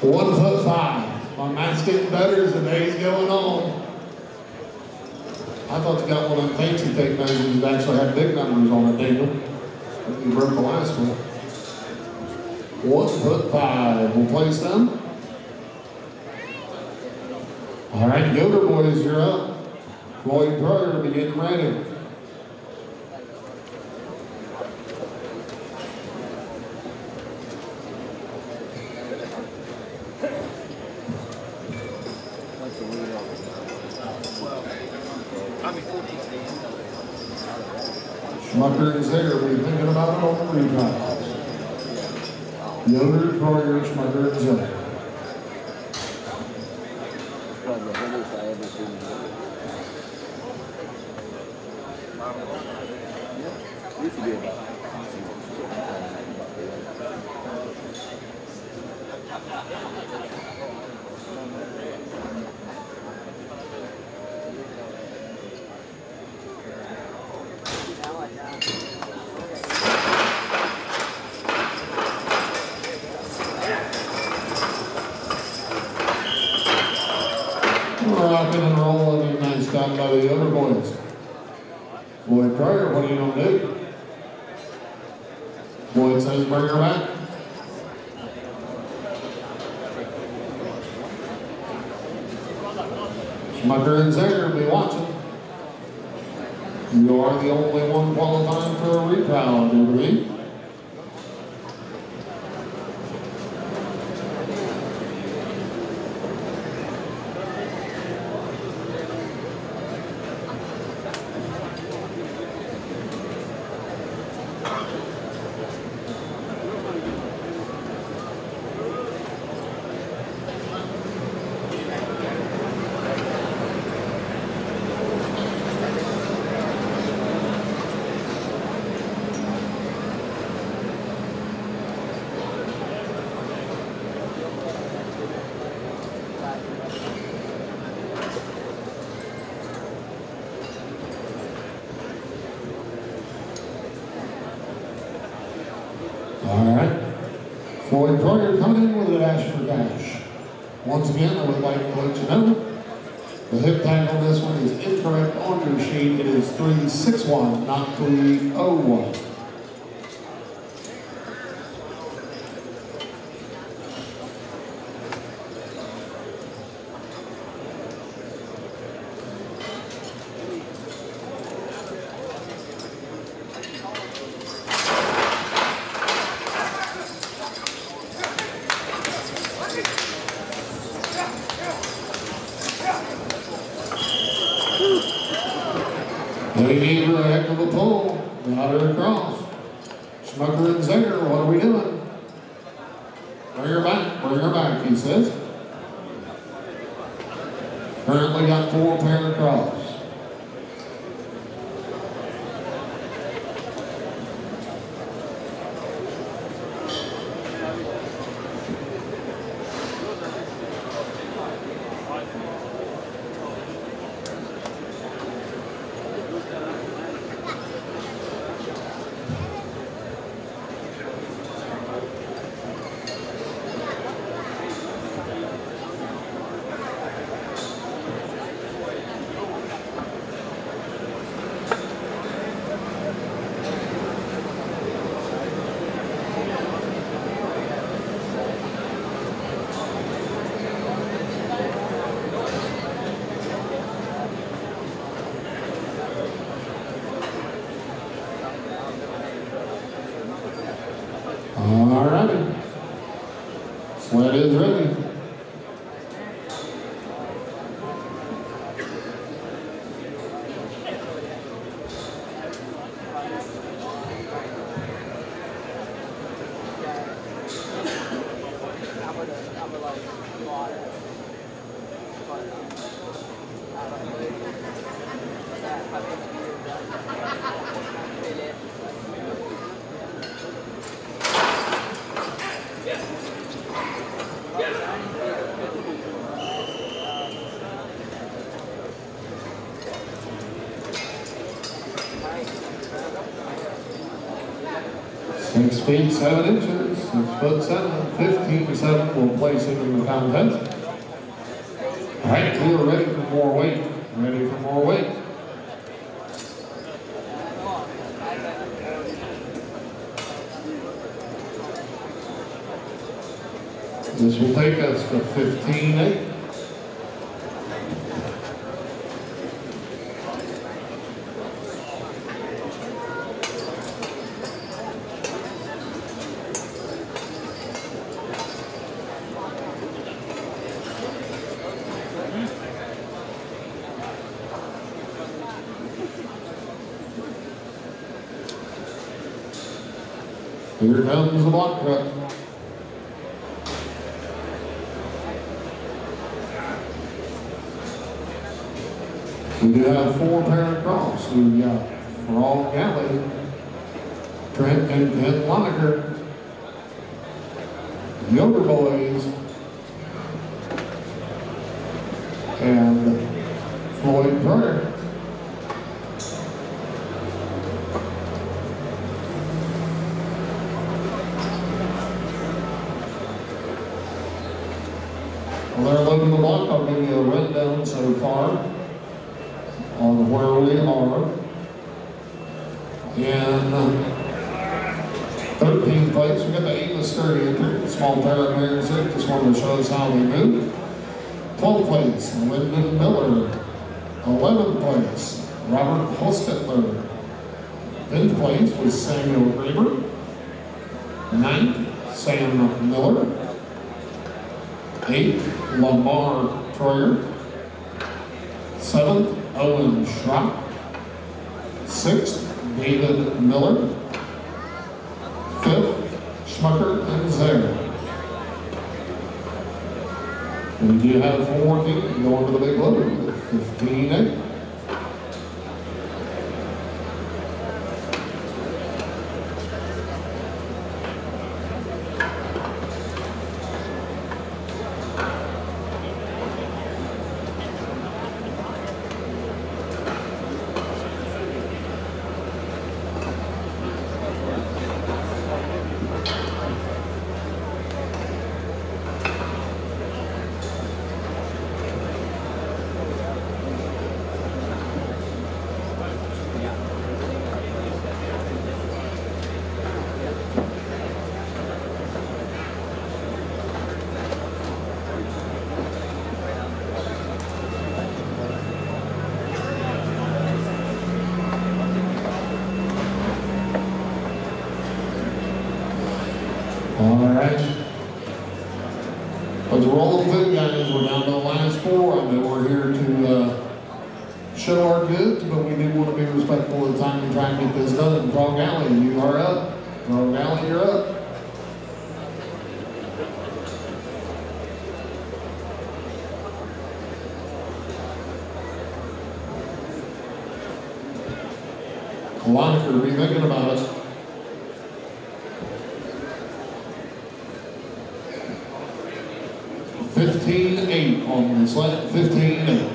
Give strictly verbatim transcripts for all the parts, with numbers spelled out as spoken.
One foot five. My math's getting better as the day's going on. I thought you got one of them fancy tape measures that actually had big numbers on it, Daniel. I think you broke the last one. One foot five. We'll place them. All right, Yoder boys, you're up. Floyd Troyer, be getting ready. Schmucker and Zager, what are you thinking about it on the retrials? Yoder, Troyer, Schmucker, and Zager. Rocking and rolling, and nice done by the other boys. Floyd Troyer, what are you going to do? Floyd says bring her back. Schmucker and Zager be watching. You are the only one qualifying for a retrial, do you believe? All right. Floyd Troyer coming in with a dash for cash. Once again, I would like to let you know the hip tag on this one is incorrect on your sheet. It is three six one, not three oh one. They gave her a heck of a pull, got her across. Schmucker and Zager, what are we doing? Bring her back, bring her back, he says. Currently got four pair across. All righty. Sled is ready. Six feet, seven inches. Six foot seven, fifteen seven will place him in the contest. All right, we are ready for more weight. Ready for more weight. This will take us to fifteen eight. Here comes the block truck. We do have four pair across. We've got Frog Alley, Trent and Ken Lonecker, Yoder Boys, and Floyd Turner. Well, they're loading the block. I'll give you a rundown so far on where we are. In thirteenth place, we got the Amos Scurry entry, small pair of mirrors there. Just wanted to show us how they move. twelfth place, Lyndon Miller. eleventh place, Robert Hostetler. tenth place was Samuel Graber. ninth, Sam Miller. eighth, Lamar Troyer. seventh, Owen Schrock. sixth, David Miller. fifth, Schmucker and Zare. We do have four teams going to the big load, fifteen eight. All right. Let's roll through, guys. We're down to the last four. I know we're here to uh, show our goods, but we do want to be respectful of the time and try and get this done. Frog Alley, you are up. Frog Alley, you're up. Lonecker, be thinking about it. fifteen eight on the sled, fifteen eight.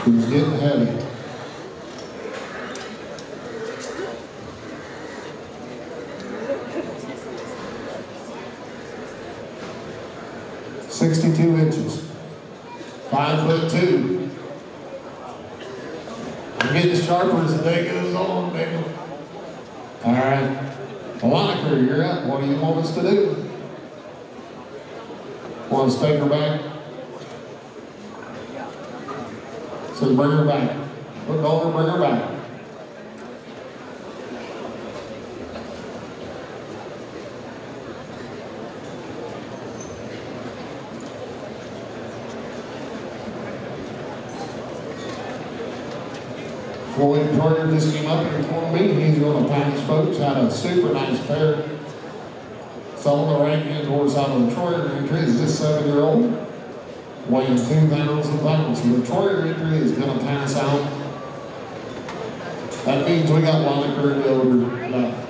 He's getting heavy. sixty-two inches. Five foot two. I'm getting sharper as the day goes on, baby. All right. Lonaker, you're up. What do you want us to do? Want to take her back? So bring her back. Look over, bring her back. Floyd Troyer just came up here for me. He's going to pass folks. Had a super nice pair. Saw the right hand horse out of the Troyer entry. Is this seven-year-old? Weighing two thousand pounds. So the Troyer entry is going to pass out. That means we got Lonaker and Yoder left.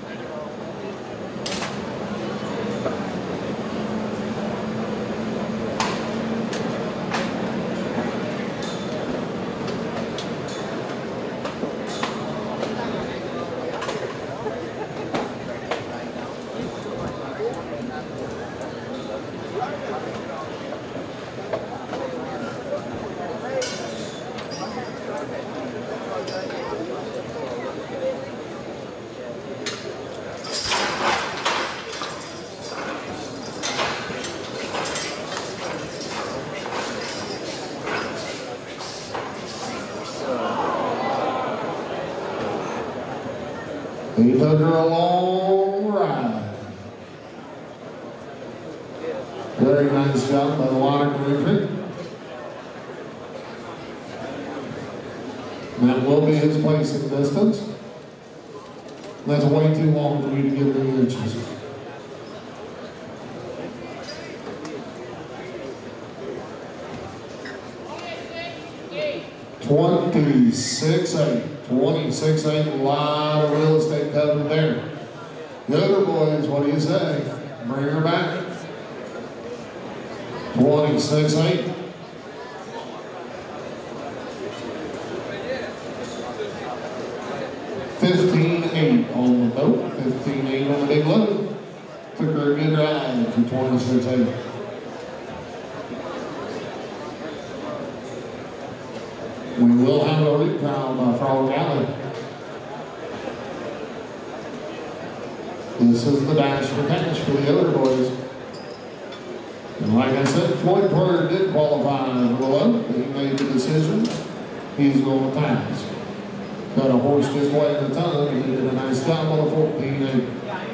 He took her a long ride. Very nice job by the Lonaker entry. And that will be his placing distance. That's way too long for me to give any inches. twenty-six eight. twenty-six eight, a lot of real estate covered there. The other boys, what do you say? Bring her back. twenty-six eight. fifteen eight on the boat, fifteen eight on the big load. Took her a good ride for twenty-six eight. We will have a recrown by Frog Alley. This is the dash for cash for the other boys. And like I said, Floyd Troyer did qualify below. He made the decision. He's going to pass. Got a horse just weighing a ton, and he did a nice job on a fourteen eight.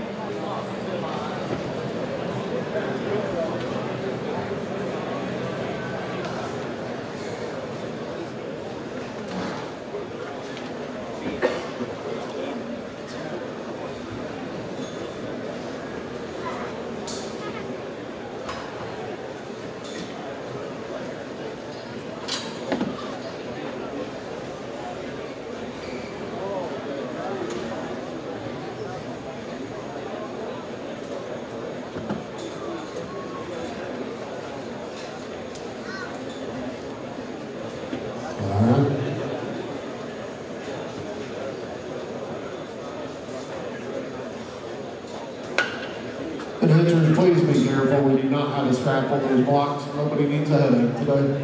And hitchers, please be careful. We do not have a strap on those blocks. Nobody needs a headache today.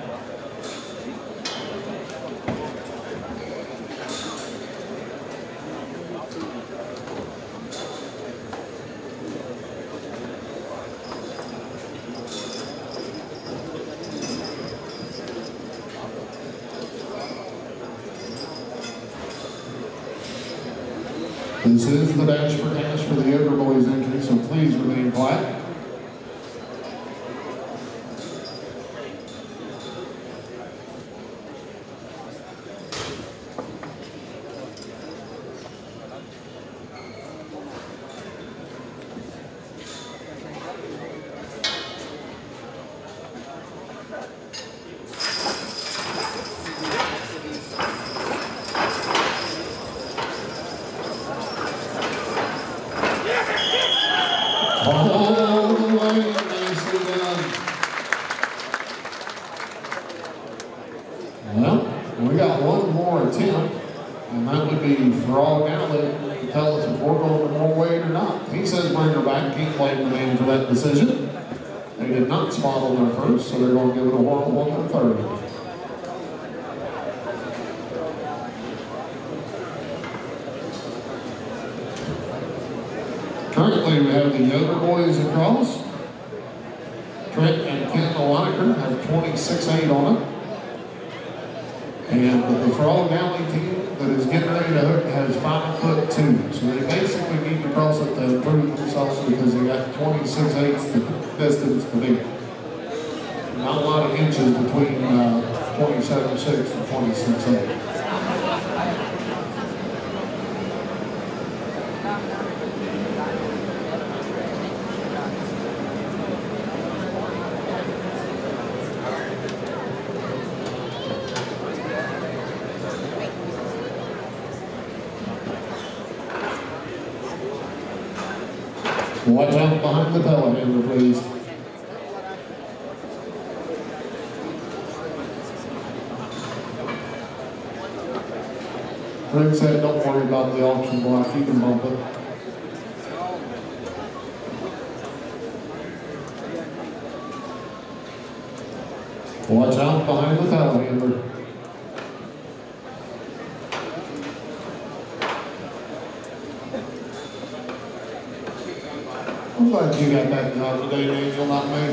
This is the dash for cash for the Yoder boys entry, so please remain quiet. Oh. that would be for all Galley to tell us if we're going to more weight or not. He says bring her back, can't blame the man for that decision. They did not spot on their first, so they're going to give it a whirl on their third. Currently, we have the Yoder boys across. Trent and Ken Lowaneker have twenty-six eight on it. And the Frog Alley team that is getting ready to hook has five foot two. So they basically need to cross it to improve themselves because they got twenty-six eighths the distance to beat. Not a lot of inches between uh, twenty-seven six and twenty-six eight. Watch out behind the telehandler, please. Rick said, don't worry about the auction block, you can bump it. Watch out behind the telehandler. I'm glad you got that job today, Daniel, not me.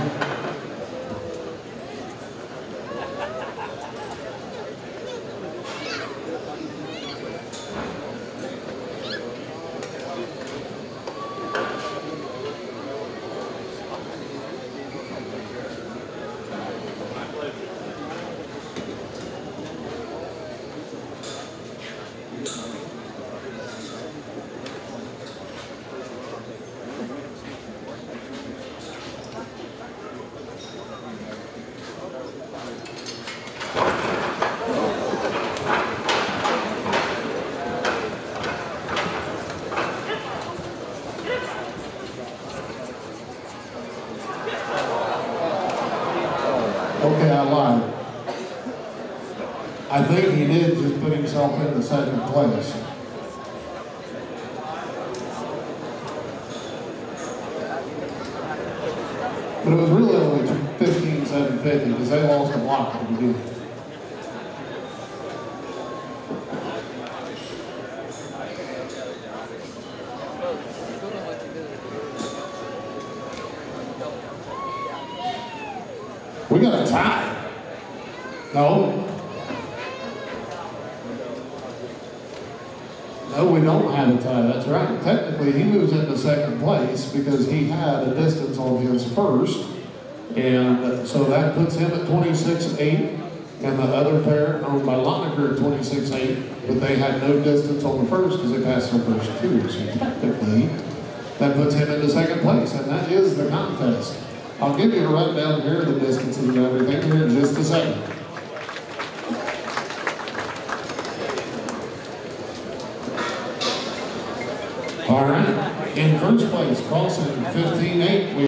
Okay, I lied. I think he did just put himself in the second place. But it was really only fifteen seven fifty because they lost a block at the beginning. We got a tie. No. No, we don't have a tie. That's right. Technically, he moves into second place because he had a distance on his first. And so that puts him at twenty-six eight. And the other pair owned by Lowaneker at twenty-six eight. But they had no distance on the first because they passed their first two. So technically, that puts him into second place. And that is the contest. I'll give you a rundown here of the distances and everything here in just a second. All right, in first place, crossing fifteen eight.